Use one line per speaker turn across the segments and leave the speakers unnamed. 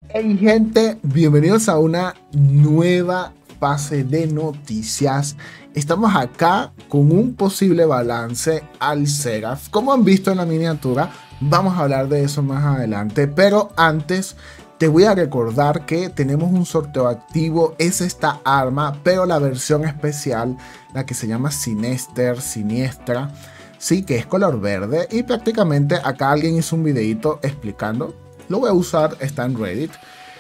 Hey gente, bienvenidos a una nueva fase de noticias. Estamos acá con un posible balance al Seraph. Como han visto en la miniatura, vamos a hablar de eso más adelante. Pero antes te voy a recordar que tenemos un sorteo activo. Es esta arma, pero la versión especial, la que se llama Siniestra. Sí, que es color verde. Y prácticamente acá alguien hizo un videito explicando. Lo voy a usar, está en Reddit.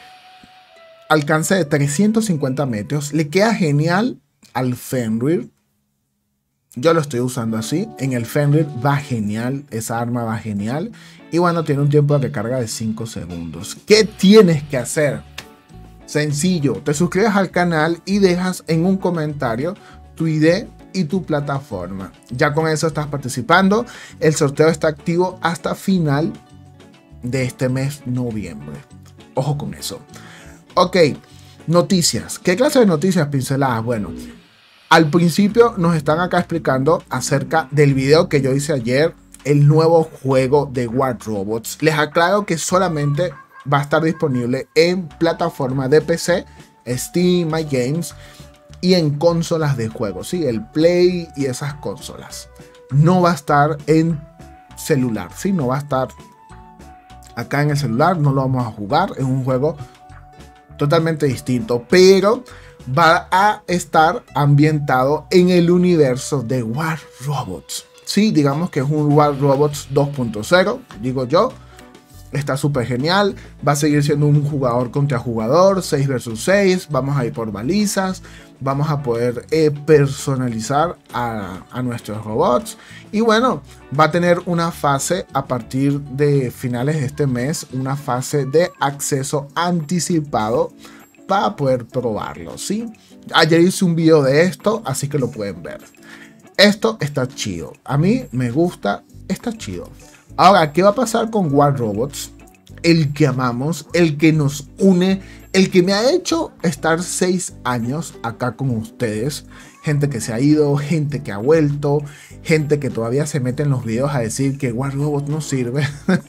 Alcance de 350 metros. Le queda genial al Fenrir. Yo lo estoy usando así. En el Fenrir va genial. Esa arma va genial. Y bueno, tiene un tiempo de recarga de 5 segundos. ¿Qué tienes que hacer? Sencillo. Te suscribes al canal y dejas en un comentario tu ID y tu plataforma. Ya con eso estás participando. El sorteo está activo hasta final de este mes, noviembre. Ojo con eso. Ok, noticias. ¿Qué clase de noticias pinceladas? Bueno, al principio nos están acá explicando acerca del video que yo hice ayer, el nuevo juego de War Robots. Les aclaro que solamente va a estar disponible en plataforma de PC, Steam, My Games y en consolas de juego, ¿sí? El Play y esas consolas. No va a estar en celular, ¿sí? No va a estar acá en el celular, no lo vamos a jugar. Es un juego totalmente distinto, pero va a estar ambientado en el universo de War Robots. Sí, digamos que es un War Robots 2.0, digo yo. Está súper genial. Va a seguir siendo un jugador contra jugador, 6 versus 6. Vamos a ir por balizas. Vamos a poder personalizar a nuestros robots. Y bueno, va a tener una fase a partir de finales de este mes. Una fase de acceso anticipado para poder probarlo, ¿sí? Ayer hice un video de esto, así que lo pueden ver. Esto está chido. A mí me gusta, está chido. Ahora, ¿qué va a pasar con War Robots? El que amamos, el que nos une, el que me ha hecho estar 6 años acá con ustedes. Gente que se ha ido, gente que ha vuelto, gente que todavía se mete en los videos a decir que War Robots no sirve.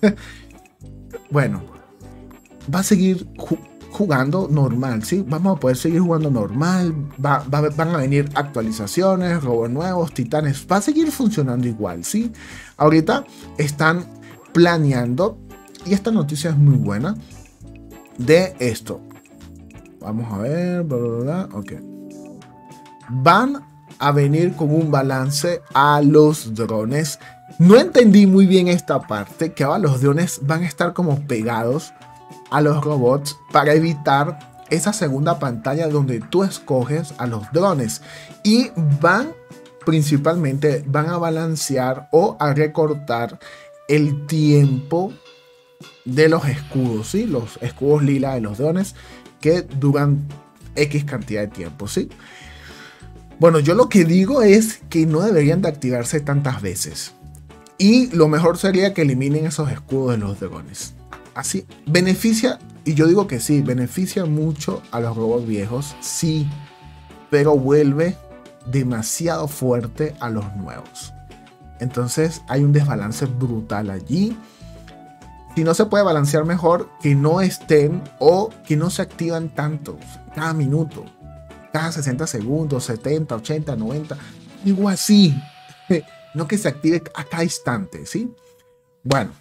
Bueno, va a seguir jugando normal, ¿sí? Vamos a poder seguir jugando normal. Van a venir actualizaciones, robots nuevos, titanes. Va a seguir funcionando igual, ¿sí? Ahorita están planeando, y esta noticia es muy buena, de esto. Vamos a ver, bla, bla, bla. Ok. Van a venir con un balance a los drones. No entendí muy bien esta parte, que ahora los drones van a estar como pegados a los robots para evitar esa segunda pantalla donde tú escoges a los drones, y principalmente van a balancear o a recortar el tiempo de los escudos, ¿sí? Los escudos lila de los drones que duran X cantidad de tiempo, ¿sí? Bueno, yo lo que digo es que no deberían de activarse tantas veces, y lo mejor sería que eliminen esos escudos de los drones. Así beneficia, y yo digo que sí, beneficia mucho a los robots viejos, sí, pero vuelve demasiado fuerte a los nuevos. Entonces hay un desbalance brutal allí. Si no se puede balancear mejor, que no estén o que no se activan tanto cada minuto, cada 60 segundos, 70, 80, 90, digo así, no que se active a cada instante, ¿sí? Bueno.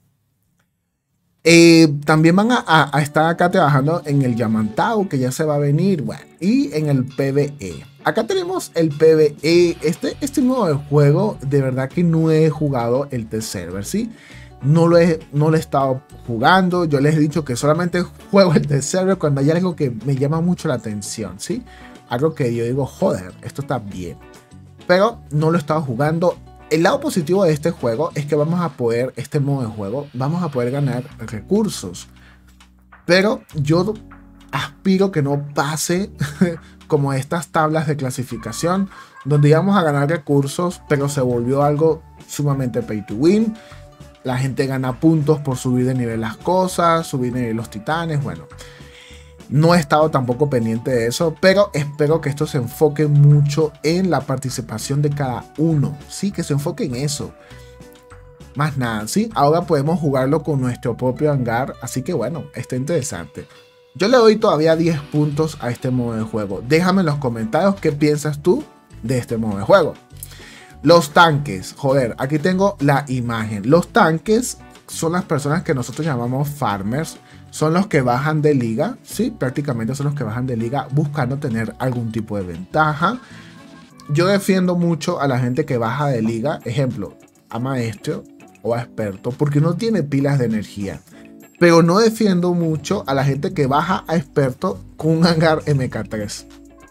También van a estar acá trabajando en el Yamantau, que ya se va a venir, bueno, y en el PvE. Acá tenemos el PvE. Este nuevo juego, de verdad que no he jugado el test server, ¿sí? No lo he estado jugando. Yo les he dicho que solamente juego el test server cuando hay algo que me llama mucho la atención, ¿sí? Algo que yo digo, joder, esto está bien. Pero no lo he estado jugando. El lado positivo de este juego es que vamos a poder, este modo de juego, vamos a poder ganar recursos. Pero yo aspiro que no pase como estas tablas de clasificación, donde íbamos a ganar recursos, pero se volvió algo sumamente pay to win. La gente gana puntos por subir de nivel las cosas, subir de nivel los titanes, bueno. No he estado tampoco pendiente de eso, pero espero que esto se enfoque mucho en la participación de cada uno. Sí, que se enfoque en eso. Más nada, ¿sí? Ahora podemos jugarlo con nuestro propio hangar, así que bueno, está interesante. Yo le doy todavía 10 puntos a este modo de juego. Déjame en los comentarios qué piensas tú de este modo de juego. Los tanques, joder, aquí tengo la imagen. Los tanques son las personas que nosotros llamamos farmers. Son los que bajan de liga, sí, prácticamente son los que bajan de liga buscando tener algún tipo de ventaja. Yo defiendo mucho a la gente que baja de liga, ejemplo, a maestro o a experto, porque no tiene pilas de energía. Pero no defiendo mucho a la gente que baja a experto con un hangar MK3.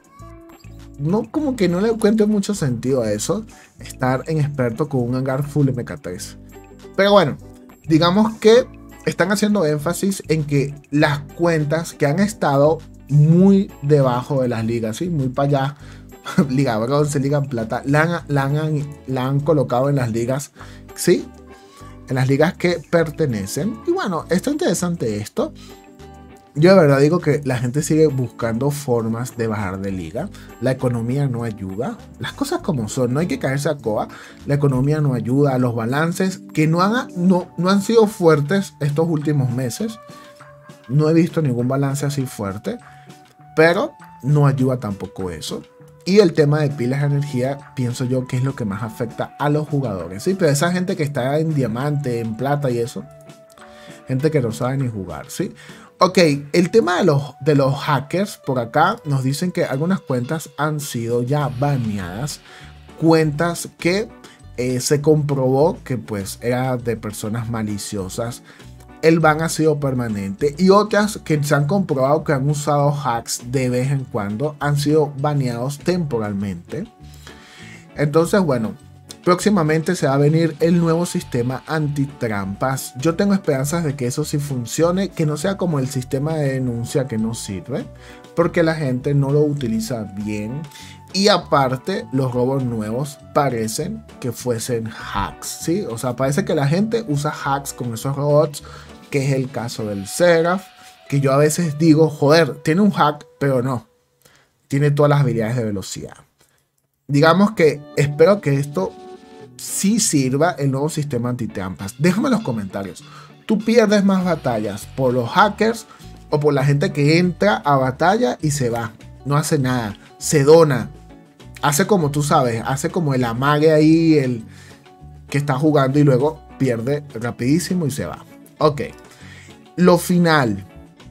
No, como que no le encuentro mucho sentido a eso, estar en experto con un hangar full MK3. Pero bueno, digamos que están haciendo énfasis en que las cuentas que han estado muy debajo de las ligas, ¿sí? Muy para allá, liga bronce, liga plata, la han colocado en las ligas, ¿sí? En las ligas que pertenecen. Y bueno, está interesante esto. Yo de verdad digo que la gente sigue buscando formas de bajar de liga. La economía no ayuda. Las cosas como son, no hay que caerse a coa. La economía no ayuda. Los balances que no han sido fuertes estos últimos meses. No he visto ningún balance así fuerte. Pero no ayuda tampoco eso. Y el tema de pilas de energía, pienso yo que es lo que más afecta a los jugadores. ¿Sí? Pero esa gente que está en diamante, en plata y eso. Gente que no sabe ni jugar, ¿sí? Ok, el tema de los hackers, por acá nos dicen que algunas cuentas han sido ya baneadas. Cuentas que se comprobó que pues eran de personas maliciosas. El ban ha sido permanente. Y otras que se han comprobado que han usado hacks de vez en cuando han sido baneados temporalmente. Entonces, bueno, próximamente se va a venir el nuevo sistema antitrampas. Yo tengo esperanzas de que eso sí funcione, que no sea como el sistema de denuncia que no sirve, porque la gente no lo utiliza bien. Y aparte, los robos nuevos parecen que fuesen hacks, ¿sí? O sea, parece que la gente usa hacks con esos robots, que es el caso del Seraph, que yo a veces digo, joder, tiene un hack, pero no. Tiene todas las habilidades de velocidad. Digamos que espero que esto sí sirva el nuevo sistema antitrampas. Déjame en los comentarios. ¿Tú pierdes más batallas por los hackers o por la gente que entra a batalla y se va? No hace nada. Se dona. Hace como tú sabes. Hace como el amague ahí. El que está jugando y luego pierde rapidísimo y se va. Ok. Lo final.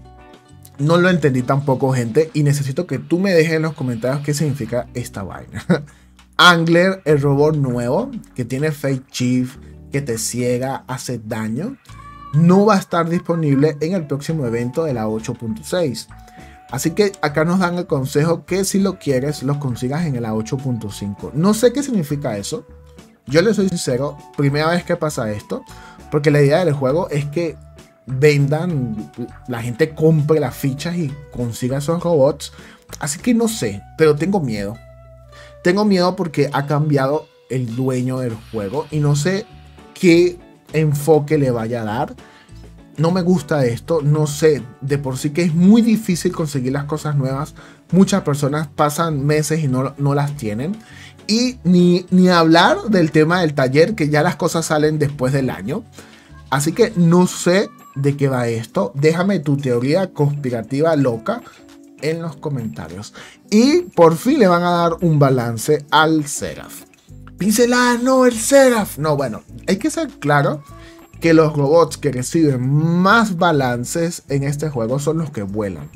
No lo entendí tampoco, gente. Y necesito que tú me dejes en los comentarios qué significa esta vaina. Angler, el robot nuevo que tiene Fake Chief, que te ciega, hace daño, no va a estar disponible en el próximo evento de la 8.6. Así que acá nos dan el consejo que si lo quieres, lo consigas en la 8.5. No sé qué significa eso. Yo le soy sincero, primera vez que pasa esto, porque la idea del juego es que vendan, la gente compre las fichas y consiga esos robots. Así que no sé, pero tengo miedo. Tengo miedo porque ha cambiado el dueño del juego y no sé qué enfoque le vaya a dar. No me gusta esto, no sé, de por sí que es muy difícil conseguir las cosas nuevas. Muchas personas pasan meses y no las tienen. Y ni hablar del tema del taller, que ya las cosas salen después del año. Así que no sé de qué va esto. Déjame tu teoría conspirativa loca en los comentarios. Y por fin le van a dar un balance al Seraph. Pincelada, no, el Seraph. No, bueno, hay que ser claro que los robots que reciben más balances en este juego son los que vuelan.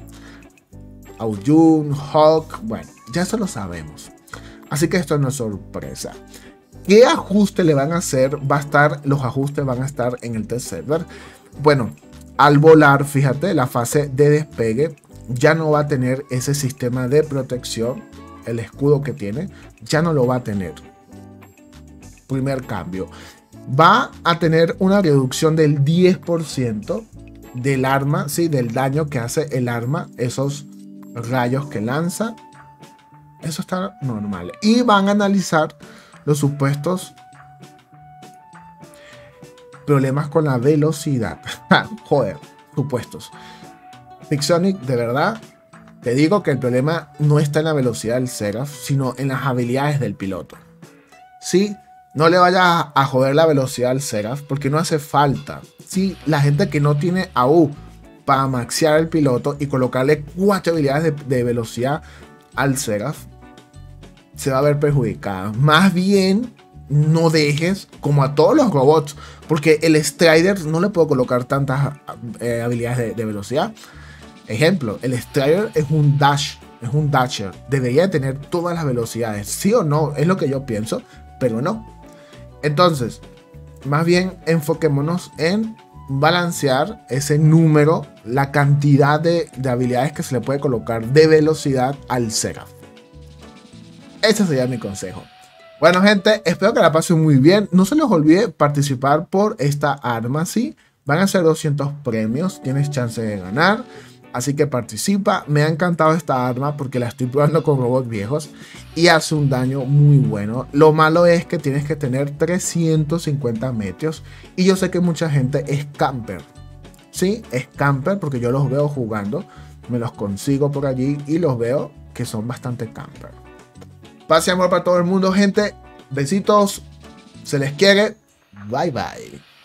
Aoyun, Hawk, bueno, ya eso lo sabemos. Así que esto no es sorpresa. ¿Qué ajuste le van a hacer? Los ajustes van a estar en el test server. Bueno, al volar, fíjate, la fase de despegue ya no va a tener ese sistema de protección. El escudo que tiene ya no lo va a tener. Primer cambio. Va a tener una reducción del 10% del arma, ¿sí? Del daño que hace el arma, esos rayos que lanza. Eso está normal. Y van a analizar los supuestos problemas con la velocidad. Joder, supuestos. Pixonic, de verdad, te digo que el problema no está en la velocidad del Seraph, sino en las habilidades del piloto. Sí, No le vayas a joder la velocidad al Seraph porque no hace falta. Si la gente que no tiene AU para maxear el piloto y colocarle 4 habilidades de velocidad al Seraph, se va a ver perjudicada. Más bien, no dejes como a todos los robots, porque el Strider no le puedo colocar tantas habilidades de velocidad. Ejemplo, el Strider es un dash, es un dasher. Debería tener todas las velocidades, sí o no, es lo que yo pienso, pero no. Entonces, más bien enfoquémonos en balancear ese número, la cantidad de habilidades que se le puede colocar de velocidad al Seraph. Ese sería mi consejo. Bueno, gente, espero que la pasen muy bien. No se les olvide participar por esta arma, ¿sí? Van a ser 200 premios, tienes chance de ganar. Así que participa. Me ha encantado esta arma porque la estoy probando con robots viejos y hace un daño muy bueno. Lo malo es que tienes que tener 350 metros y yo sé que mucha gente es camper. Sí, es camper porque yo los veo jugando. Me los consigo por allí y los veo que son bastante camper. Paz y amor para todo el mundo, gente. Besitos. Se les quiere. Bye bye.